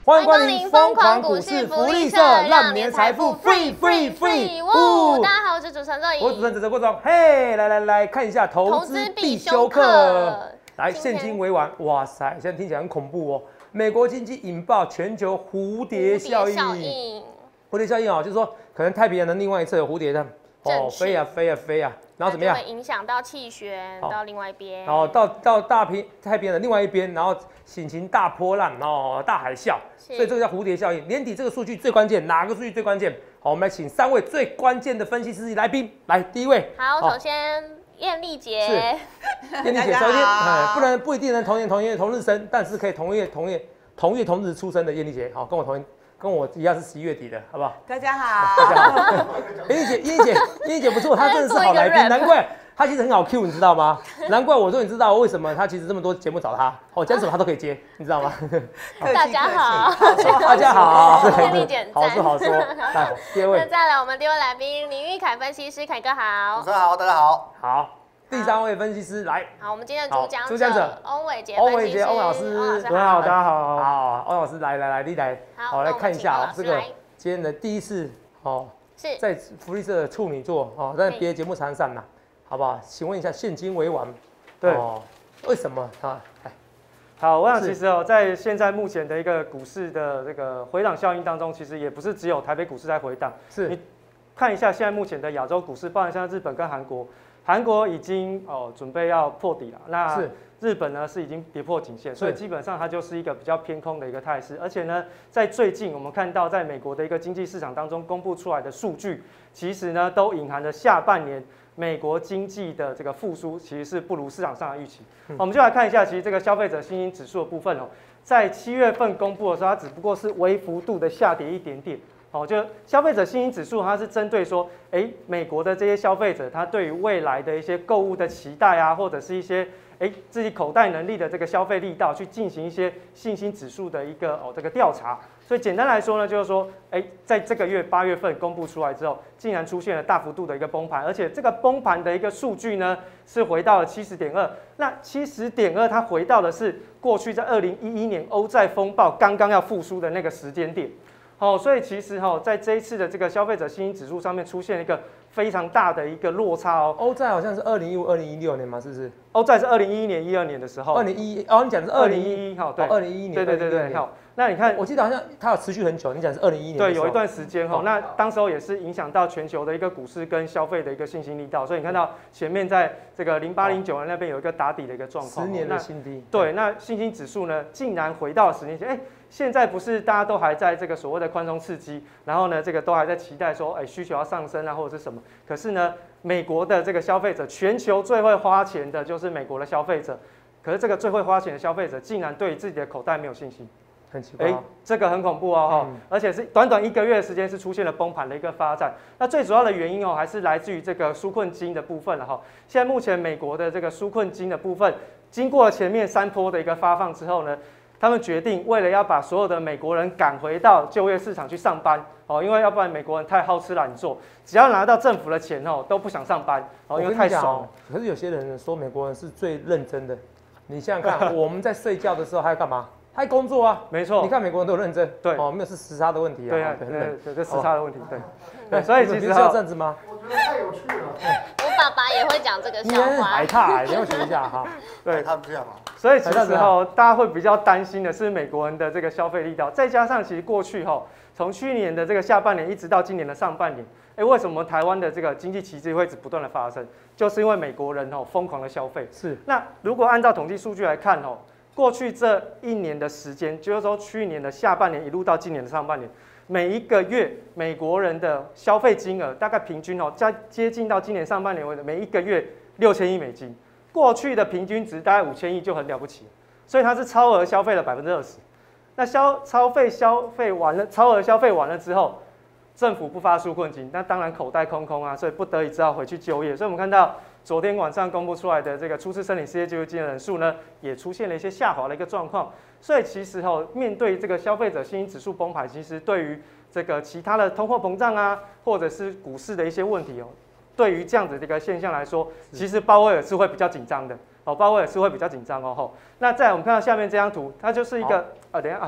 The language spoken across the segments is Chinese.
欢迎光临疯狂股市福利社，让年财富 free free free！ 大家好，我是主持人周颖， 我是主持人哲哲郭总。嘿，来看一下投资必修课。来，现金为王，哇塞，现在听起来很恐怖哦。美国经济引爆全球蝴蝶效应。蝴蝶效应哦，就是说可能太平洋的另外一侧有蝴蝶的哦，飞呀飞呀飞呀，然后怎么样？ 会影响到气旋到另外一边， 然后到太平洋的另外一边，然后形成大波浪哦，大海啸，所以这个叫蝴蝶效应。年底这个数据最关键，哪个数据最关键？好，我们来请3位最关键的分析师来宾。来，第一位， 好，首先燕丽姐， 燕丽姐，首先，不一定能同年同日生，但是可以同月同日出生的燕丽姐，好，跟我一样是11月底的，好不好？ 大家好， 大家好。燕丽姐不错，她真的是好来宾，难怪她其实很好 Q， 你知道吗？难怪我终于知道为什么她其实这么多节目找她，讲什么她都可以接，你知道吗？ 大家好， 大家好， 燕丽姐， 好说好说。来，第二位， 那再来我们第二位来宾林玉凯分析师，凯哥好， 主持人好，大家好， 好。第3位分析师来， 好，我们今天的主讲者欧伟杰分析师， 欧老师， 大家好，大家好， 好，欧老师来，你来，好来看一下这个今天的第一次哦， 是在福利社的处女座哦，在别的节目常上呐，好不好？请问一下，现金为王， 对， 为什么啊？ 好，我想其实哦，在现在目前的一个股市的这个回档效应当中，其实也不是只有台北股市在回档， 是你看一下现在目前的亚洲股市，包含像日本跟韩国。韩国已经准备要破底了，那日本呢是已经跌破颈线，所以基本上它就是一个比较偏空的一个态势。而且呢，在最近我们看到，在美国的一个经济市场当中公布出来的数据，其实呢都隐含着下半年美国经济的这个复苏其实是不如市场上的预期。我们就来看一下，其实这个消费者信心指数的部分哦，在7月份公布的时候，它只不过是微幅度的下跌一点点。就消费者信心指数，它是针对说，美国的这些消费者，他对于未来的一些购物的期待啊，或者是一些自己口袋能力的这个消费力道，去进行一些信心指数的一个这个调查。所以简单来说呢，就是说，在这个月8月份公布出来之后，竟然出现了大幅度的一个崩盘，而且这个崩盘的一个数据呢，是回到了70.2。那70.2，它回到的是过去在2011年欧债风暴刚刚要复苏的那个时间点。所以其实在这一次的这个消费者信心指数上面出现一个非常大的一个落差哦。 欧债好像是2015、2016年嘛，是不是？ 欧债是2011年、12年的时候。 2011哦，你讲的是2011 哈，对 ，2011年。 对，好。那你看， 我记得好像它有持续很久，你讲是2011年。 对，有一段时间哈。那当时候也是影响到全球的一个股市跟消费的一个信心力道，所以你看到前面在这个08、09年那边有一个打底的一个状况。 10年的新低。 对，那信心指数呢，竟然回到10年前，现在不是大家都还在这个所谓的宽松刺激，然后呢，这个都还在期待说，需求要上升啊，或者是什么？可是呢，美国的这个消费者，全球最会花钱的就是美国的消费者，可是这个最会花钱的消费者，竟然对自己的口袋没有信心， 很奇怪， 这个很恐怖哦，而且是短短1个月的时间是出现了崩盘的一个发展。那最主要的原因还是来自于这个纾困金的部分了哈。现在目前美国的这个纾困金的部分，经过前面3波的一个发放之后呢，他们决定为了要把所有的美国人赶回到就业市场去上班因为要不然美国人太好吃懒做，只要拿到政府的钱都不想上班因为太爽了。 可是有些人说美国人是最认真的，你想想看，我们在睡觉的时候还要干嘛？还工作啊， 没错。 你看美国人都认真， 对， 没有是时差的问题啊， 对啊，这时差的问题，对，所以其实要这样子吗？ 我觉得太有趣了。 我爸爸也会讲这个笑话， 海獭，你要学一下哈。 对， 他们这样嘛。 所以其实大家会比较担心的是美国人的这个消费力道，再加上其实过去从去年的这个下半年一直到今年的上半年，为什么台湾的这个经济奇迹会一直不断的发生？就是因为美国人疯狂的消费。 是。 那如果按照统计数据来看过去这1年的时间，就是说去年的下半年一路到今年的上半年，每一个月美国人的消费金额大概平均接近到今年上半年为止，每一个月6000亿美金。过去的平均值大概5000亿就很了不起，所以它是超额消费了20%。那超额消费完了之后，政府不发纾困金，那当然口袋空空啊，所以不得已只好回去就业。所以我们看到昨天晚上公布出来的这个初次申领失业救济金的人数呢，也出现了一些下滑的一个状况。所以其实面对这个消费者信心指数崩盘，其实对于这个其他的通货膨胀啊，或者是股市的一些问题对于这样子的一个现象来说，其实鲍威尔是会比较紧张的。鲍威尔是会比较紧张哦。那再来我们看到下面这张图，它就是一个等一下啊，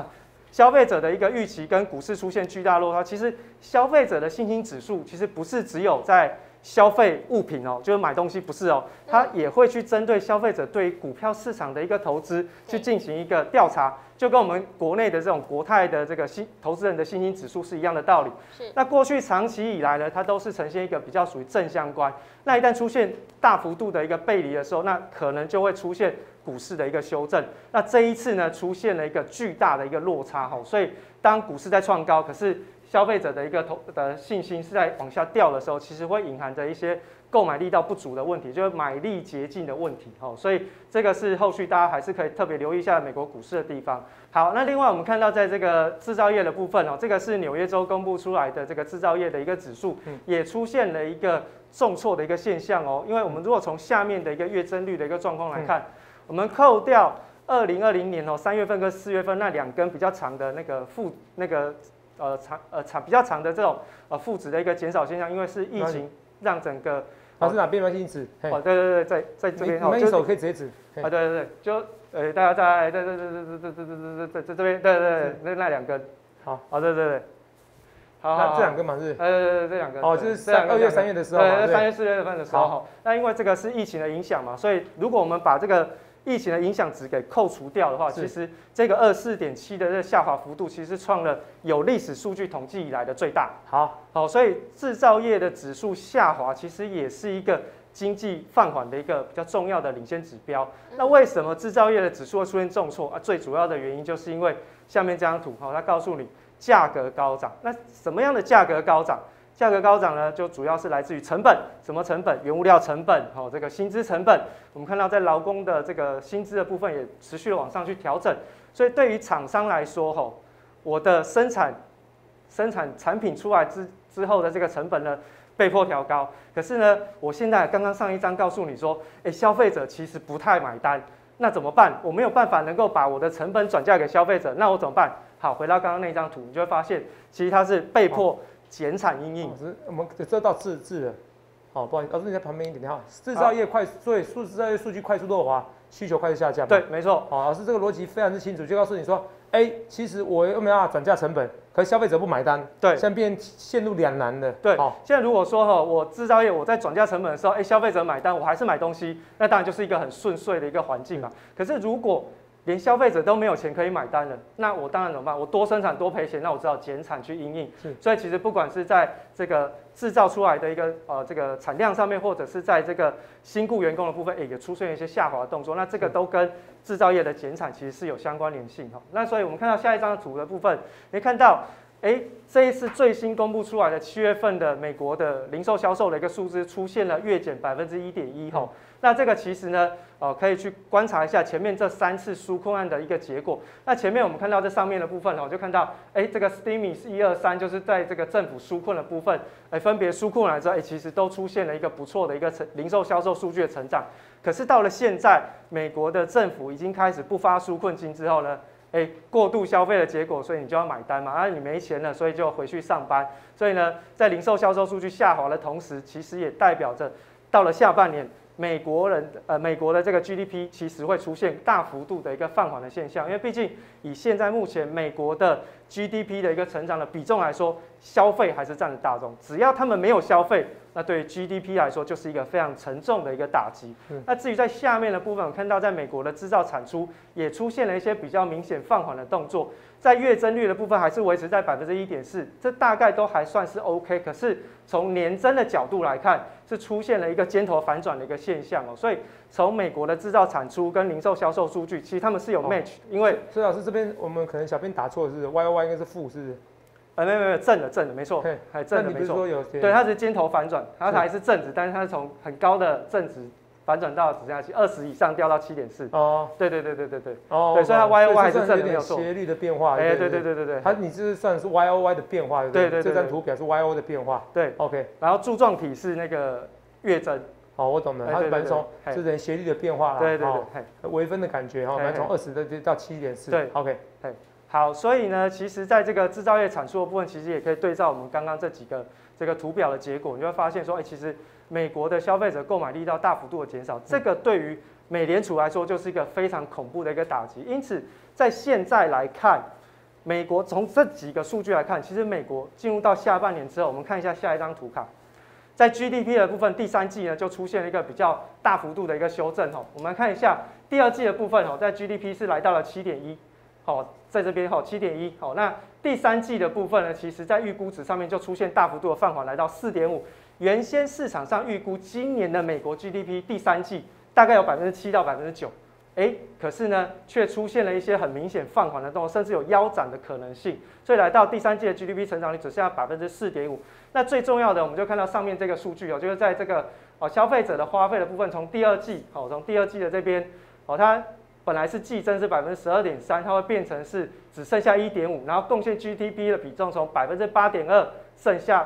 消费者的一个预期跟股市出现巨大落差，其实消费者的信心指数其实不是只有在消费物品哦，就是买东西不是哦，它也会去针对消费者对于股票市场的一个投资去进行一个调查，就跟我们国内的这种国泰的这个投资人的信心指数是一样的道理。那过去长期以来呢，它都是呈现一个比较属于正相关。那一旦出现大幅度的一个背离的时候，那可能就会出现股市的一个修正。那这一次呢，出现了一个巨大的一个落差哈，所以当股市在创高，可是消费者的一个信心是在往下掉的时候，其实会隐含着一些购买力道不足的问题，就是买力竭尽的问题。所以这个是后续大家还是可以特别留意一下美国股市的地方。好，那另外我们看到在这个制造业的部分这个是纽约州公布出来的这个制造业的一个指数，也出现了一个重挫的一个现象哦。因为我们如果从下面的一个月增率的一个状况来看，我们扣掉2020年3月份跟4月份那2根比较长的那个比较长的这种负值的一个减少现象，因为是疫情让整个是哪边的因子？ 对对对，在这边你们一手可以直接指对对对，就大家在这边对那2根，好对对对，好， 那这2根嘛是这2根就是2月3月的时候 ，3月4月份的时候，那因为这个是疫情的影响嘛，所以如果我们把这个疫情的影响值给扣除掉的话，其实这个24.7的这个下滑幅度，其实创了有历史数据统计以来的最大。好，所以制造业的指数下滑，其实也是一个经济放缓的一个比较重要的领先指标。那为什么制造业的指数会出现重挫最主要的原因就是因为下面这张图，它告诉你价格高涨。那什么样的价格高涨？价格高涨呢，就主要是来自于成本，什么成本？原物料成本，这个薪资成本。我们看到在劳工的这个薪资的部分也持续的往上去调整，所以对于厂商来说，我的生产产品出来之后的这个成本呢，被迫调高。可是呢，我现在刚刚上一章告诉你说，消费者其实不太买单，那怎么办？我没有办法能够把我的成本转嫁给消费者，那我怎么办？好，回到刚刚那张图，你就会发现，其实它是被迫减产因应。 我们这到字了，不好意思，老师你在旁边一点哈。制造业所以制造业数据快速弱滑，需求快速下降。 对，没错。 老师这个逻辑非常之清楚，就告诉你说，其实我又没有办法转嫁成本，可是消费者不买单， 对， 现在陷入两难的。 对，现在如果说我制造业我在转嫁成本的时候，消费者买单，我还是买东西，那当然就是一个很顺遂的一个环境嘛。可是如果连消费者都没有钱可以买单了，那我当然怎么办？我多生产多赔钱，那我只好减产去因应。所以其实不管是在这个制造出来的一个这个产量上面，或者是在这个新雇员工的部分，也出现一些下滑的动作。那这个都跟制造业的减产其实是有相关联性哈。那所以我们看到下一张图的部分，你看到这一次最新公布出来的7月份的美国的零售销售的一个数字出现了月减1.1%哈。那这个其实呢，可以去观察一下前面这3次纾困案的一个结果。那前面我们看到这上面的部分就看到，这个 stimulus 1、2、3就是在这个政府纾困的部分，分别纾困来之后，其实都出现了一个不错的一个零售销售数据的成长。可是到了现在，美国的政府已经开始不发纾困金之后呢，过度消费的结果，所以你就要买单嘛，你没钱了，所以就回去上班。所以呢，在零售销售数据下滑的同时，其实也代表着到了下半年，美国的这个 GDP 其实会出现大幅度的一个放缓的现象，因为毕竟以现在目前美国的 GDP 的一个成长的比重来说，消费还是占了大宗，只要他们没有消费，那对于 GDP 来说就是一个非常沉重的一个打击。那至于在下面的部分，我看到在美国的制造产出也出现了一些比较明显放缓的动作，在月增率的部分还是维持在1.4%，这大概都还算是 OK。可是从年增的角度来看，是出现了一个尖头反转的一个现象所以从美国的制造产出跟零售销售数据，其实他们是有 match，因为所以老师这边我们可能小编打错是 YOY 应该是负是不是？ 没有正的没错，正的没错。对，它是尖头反转，它还是正值，但是它是从很高的正值反转到只剩下20以上掉到7.4。对。对，所以它 YOY 还是正的没有错。 斜率的变化。 对。 它你这算是 YOY 的变化，对。这张图表是 YO 的变化。 对 ，OK。 然后柱状体是那个月增。 我懂了，它是从这种斜率的变化啦。 对， 微分的感觉从20到7.4。 对 ，OK。 好，所以呢，其实在这个制造业产出的部分，其实也可以对照我们刚刚这几个这个图表的结果，你就会发现说，其实美国的消费者购买力道大幅度的减少，这个对于美联储来说就是一个非常恐怖的一个打击。因此，在现在来看， 美国从这几个数据来看，其实美国进入到下半年之后，我们看一下下一张图卡，在 GDP 的部分，第三季呢就出现了一个比较大幅度的一个修正哦。我们看一下第二季的部分哦，在 GDP 是来到了7.1，好，在这边哈7.1，好，那第三季的部分呢，其实在预估值上面就出现大幅度的放缓，来到4.5。原先市场上预估今年的美国 GDP 第三季大概有7%到9%，可是呢，却出现了一些很明显放缓的动作，甚至有腰斩的可能性。所以来到第三季的 GDP 成长率只剩下4.5%。那最重要的，我们就看到上面这个数据哦，就是在这个消费者的花费的部分，从第二季的这边它本来是季增是12.3%，它会变成是只剩下1.5%，然后贡献 GDP 的比重从8.2%剩下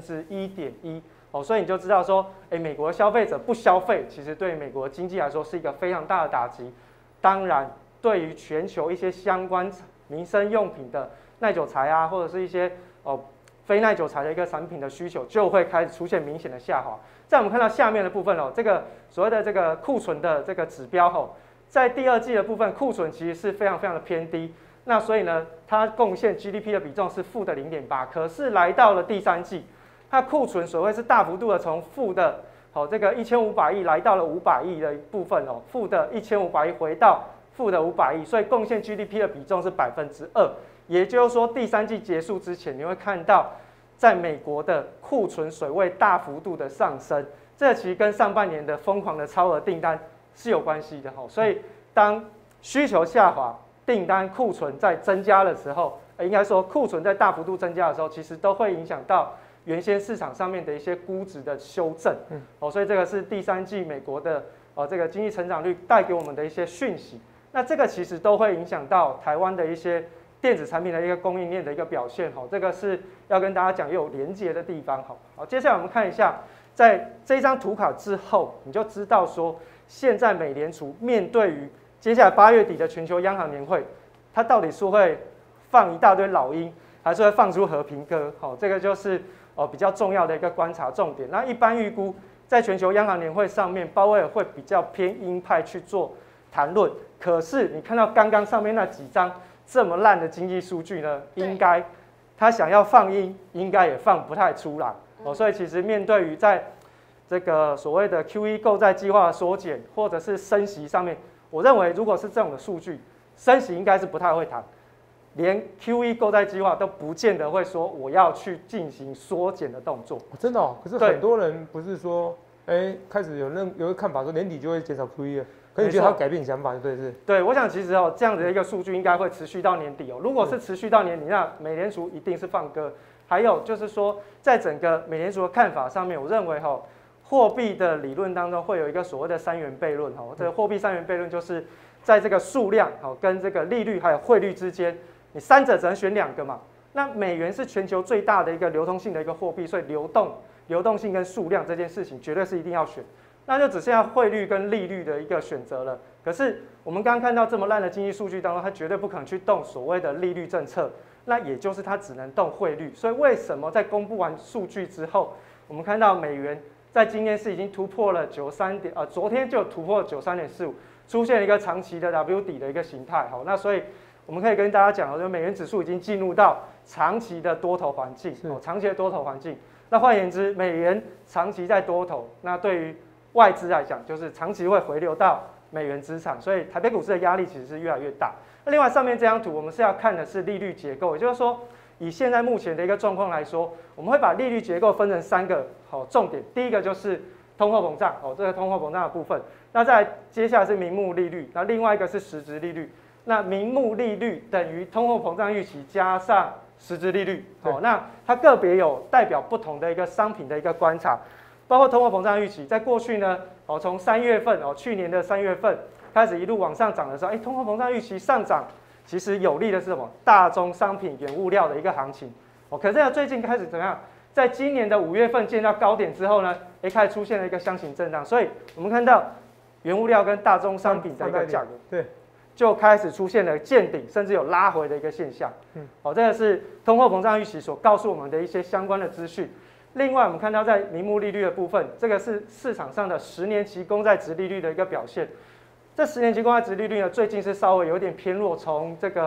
1.1%。所以你就知道说，美国消费者不消费，其实对美国经济来说是一个非常大的打击。当然，对于全球一些相关民生用品的耐久材啊，或者是一些非耐久材的一个产品的需求，就会开始出现明显的下滑。在我们看到下面的部分这个所谓的这个库存的这个指标在第二季的部分，库存其实是非常非常的偏低。那所以呢，它贡献 GDP 的比重是负的0.8，可是来到了第三季，它库存所谓是大幅度的从负的这个1500亿来到了500亿的部分负的1500亿回到负的500亿，所以贡献 GDP 的比重是2%。也就是说，第三季结束之前，你会看到在美国的库存水位大幅度的上升，这其实跟上半年的疯狂的超额订单是有关系的所以当需求下滑，订单库存在增加的时候，应该说库存在大幅度增加的时候，其实都会影响到原先市场上面的一些估值的修正。所以这个是第三季美国的这个经济成长率带给我们的一些讯息。那这个其实都会影响到台湾的一些电子产品的一个供应链的一个表现这个是要跟大家讲有连结的地方好，接下来我们看一下，在这张图卡之后，你就知道说，现在美联储面对于接下来8月底的全球央行年会，它到底是会放一大堆老鹰，还是会放出和平鸽？这个就是比较重要的一个观察重点。那一般预估，在全球央行年会上面，鲍威尔会比较偏鹰派去做谈论。可是你看到刚刚上面那几张这么烂的经济数据呢，应该他想要放鹰，应该也放不太出来所以其实面对于在这个所谓的 QE 购债计划的缩减，或者是升息上面，我认为如果是这种的数据，升息应该是不太会谈。连 QE 购债计划都不见得会说我要去进行缩减的动作， 真的可是很多人不是说，开始有个看法说年底就会减少 QE 了，可是你觉得他改变想法，对是？ 对，我想其实这样子的一个数据应该会持续到年底如果是持续到年底，那美联储一定是放鸽。还有就是说，在整个美联储的看法上面，我认为货币的理论当中会有一个所谓的3元悖论这个货币3元悖论就是在这个数量跟这个利率还有汇率之间。你三者只能选2个嘛？那美元是全球最大的一个流通性的一个货币，所以流动性跟数量这件事情绝对是一定要选，那就只剩下汇率跟利率的一个选择了。可是我们刚刚看到这么烂的经济数据当中，它绝对不可能去动所谓的利率政策，那也就是它只能动汇率。所以为什么在公布完数据之后，我们看到美元在今天是已经突破了昨天就突破了93.45，出现了一个长期的 W 底的一个形态那所以我们可以跟大家讲就美元指数已经进入到长期的多头环境长期的多头环境。那换言之，美元长期在多头，那对于外资来讲，就是长期会回流到美元资产，所以台北股市的压力其实是越来越大。那另外上面这张图，我们是要看的是利率结构，也就是说，以现在目前的一个状况来说，我们会把利率结构分成3个重点。第一个就是通货膨胀这个通货膨胀的部分，那再来接下来是名目利率，那另外一个是实质利率。那名目利率等于通货膨胀预期加上实质利率那它个别有代表不同的一个商品的一个观察，包括通货膨胀预期，在过去呢从3月份去年的3月份开始一路往上涨的时候，通货膨胀预期上涨，其实有利的是什么？大宗商品、原物料的一个行情可是最近开始怎么样？在今年的5月份见到高点之后呢，开始出现了一个箱型震荡，所以我们看到原物料跟大宗商品的一个价格， 对， 就开始出现了见顶，甚至有拉回的一个现象。这个是通货膨胀预期所告诉我们的一些相关的资讯。另外，我们看到在名目利率的部分，这个是市场上的10年期公债殖利率的一个表现。这10年期公债殖利率呢，最近是稍微有点偏弱，从这个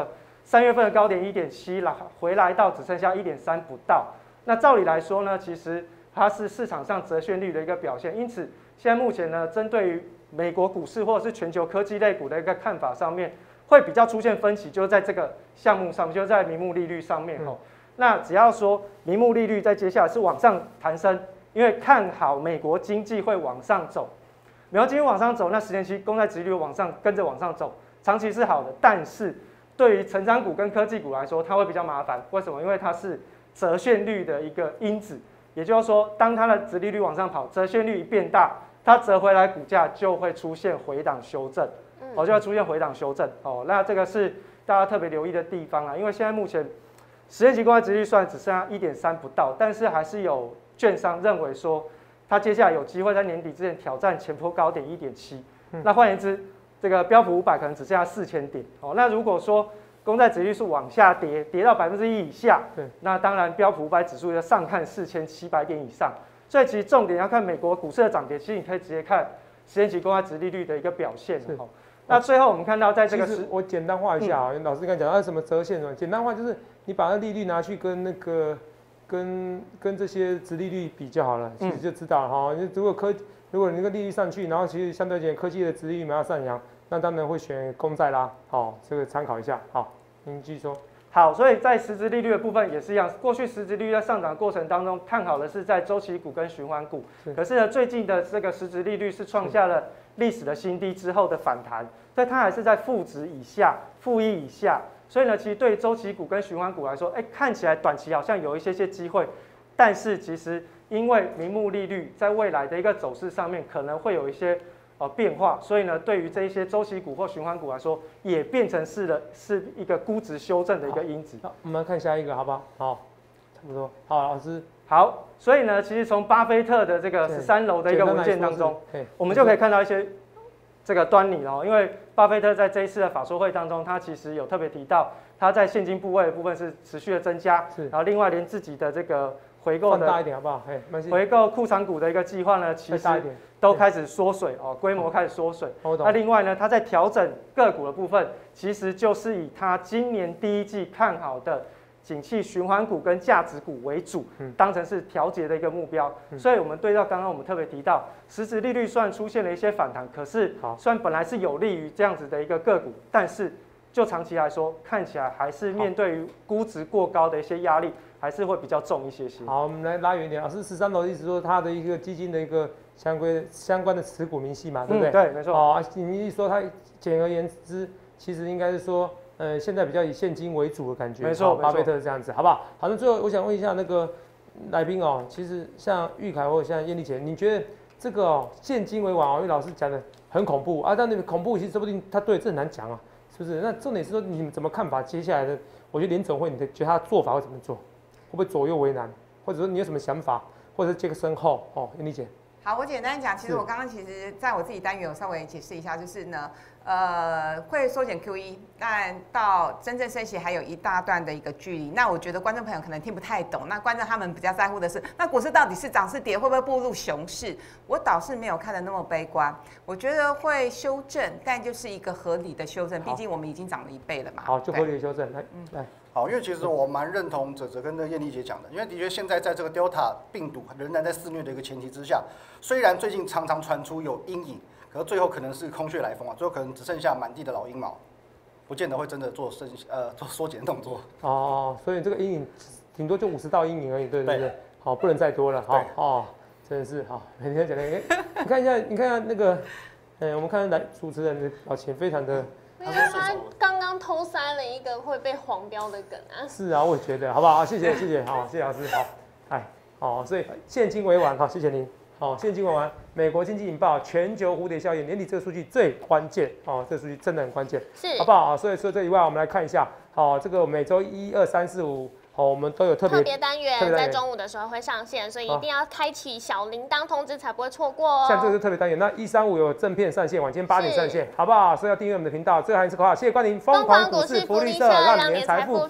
3月份的高点1.7回来到只剩下1.3不到。那照理来说呢，其实它是市场上折现率的一个表现。因此，现在目前呢，针对于美国股市或者是全球科技类股的一个看法上面，会比较出现分歧，就是在这个项目上面，就是在名目利率上面那只要说名目利率在接下来是往上弹升，因为看好美国经济会往上走，美国经济往上走，那10年期公债殖利率跟着往上走，长期是好的。但是对于成长股跟科技股来说，它会比较麻烦。为什么？因为它是折现率的一个因子，也就是说，当它的殖利率往上跑，折现率一变大，它折回来股价就会出现回档修正，就会出现回档修正那这个是大家特别留意的地方因为现在目前10年期公债殖利率虽然只剩下1.3不到，但是还是有券商认为说，它接下来有机会在年底之前挑战前波高点1.7。那换言之，这个标普500可能只剩下4000点那如果说公债殖利率是往下跌到1%以下，那当然标普500指数要上看4700点以上。所以其实重点要看美国股市的涨跌，其实你可以直接看10年期公债殖利率的一个表现那最后我们看到在这个我简单化一下老师刚才讲什么折现嘛，简单化就是你把那利率拿去跟那个跟这些殖利率比较好了，其实就知道了如果你那个利率上去，然后其实相对而言科技的殖利率没有上扬，那当然会选公债啦。这个参考一下。好，您继续说。 好，所以在实质利率的部分也是一样，过去实质利率在上涨过程当中看好的是在周期股跟循环股，可是呢最近的这个实质利率是创下了历史的新低之后的反弹，所以它还是在负值以下、负1以下，所以呢其实对周期股跟循环股来说，看起来短期好像有一些机会，但是其实因为名目利率在未来的一个走势上面可能会有一些变化，所以呢，对于这一些周期股或循环股来说，也变成是一个估值修正的一个因子。 我们来看下一个，好不好？好，差不多。好，老师。 好，所以呢，其实从巴菲特的这个13楼的一个文件当中，我们就可以看到一些这个端倪因为巴菲特在这一次的法说会当中，他其实有特别提到，他在现金部位的部分是持续的增加，然后另外连自己的这个回购的大一点好不好？ 回购库藏股的一个计划呢，其实都开始缩水规模开始缩水。那另外呢，它在调整个股的部分，其实就是以它今年第一季看好的景气循环股跟价值股为主，当成是调节的一个目标。所以我们对照刚刚我们特别提到，实质利率虽然出现了一些反弹，可是虽然本来是有利于这样子的一个个股，但是就长期来说，看起来还是面对于估值过高的一些压力，还是会比较重一些。 好，我们来拉远一点。老师13楼意思说它的一个基金的一个相关的持股明细嘛，对不对？ 对，没错。 你一说它，简而言之，其实应该是说，现在比较以现金为主的感觉。 没错， 巴菲特是这样子，好不好？好，那最后我想问一下那个来宾其实像玉凯或者像燕丽姐，你觉得这个现金为王因为老师讲的很恐怖但那个恐怖其实说不定他对，这很难讲是不是？那重点是说你们怎么看法？接下来的，我觉得联总会，你觉得他的做法会怎么做？会不会左右为难？或者说你有什么想法？或者是接个身后燕丽姐。 好，我简单讲，其实我刚刚在我自己单元有稍微解释一下，就是呢，会缩减 QE， 但到真正升息还有一大段的一个距离。那我觉得观众朋友可能听不太懂，那观众他们比较在乎的是，那股市到底是涨是跌，会不会步入熊市？我倒是没有看得那么悲观，我觉得会修正，但就是一个合理的修正，毕竟我们已经涨了1倍了嘛。 好，就合理的修正，来。 好，因为其实我蛮认同哲哲跟那燕丽姐讲的，因为的确现在在这个 Delta 病毒仍然在肆虐的一个前提之下，虽然最近常常传出有阴影，可是最后可能是空穴来风最后可能只剩下满地的老鹰毛，不见得会真的做缩减动作。 所以这个阴影顶多就50道阴影而已，对不对？好，不能再多了。好，真的是好，每天讲的，你看一下那个，我们看来主持人的表情非常的。 因为他刚刚偷塞了一个会被黄标的梗是啊，我也觉得，好不好？谢谢，好，谢谢老师，好，所以现金为王，好，谢谢您，好，现金为王，美国经济引爆全球蝴蝶效应，年底这个数据最关键，这个数据真的很关键， 是， 好不好？所以说这以外，我们来看一下，这个每周1、2、3、4、5。我们都有特别单元，在中午的时候会上线，所以一定要开启小铃铛通知，才不会错过像这个是特别单元，那1、3、5有正片上线，晚间8点上线，好不好？所以要订阅我们的频道。最后还是口号，谢谢光临疯狂股市福利社，让你的财富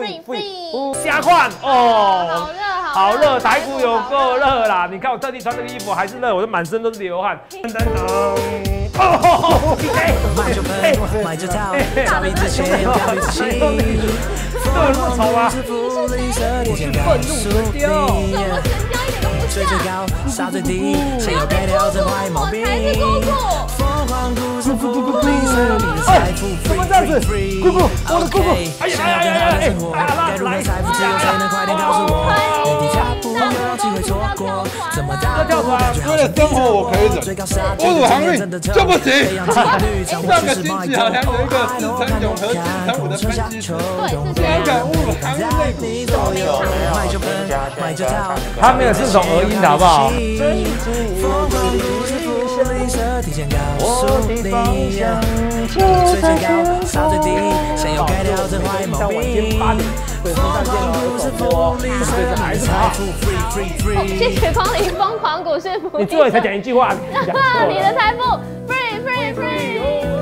free。瞎换好热，台股有够热啦！你看我特地穿这个衣服还是热，我的满身都是流汗。噔噔噔。 买就喷，买就套，交易之前交易之前。 这么丑啊！ 提前告诉你，最高，杀最低，先要改掉这坏毛病。疯狂故事福利社，你的财富 free free。姑姑，我的姑姑，想要更好的生活，该如何财富自由才能快点告诉我？原地踏步，有机会错过，怎么打破？ 为了生活我可以忍，我武航运就不行。上个星期好像有一个4成永和4成5的分析师，香港武航运类股都有， 买就喷，买就套。 他没有是种俄音的好不好？提前告诉你，最高，杀最低，想要改掉这坏毛病。疯狂股市福利社，你的财富 free。 谢谢光临疯狂股市福利社。 你最后才讲一句话， 你的财富 free。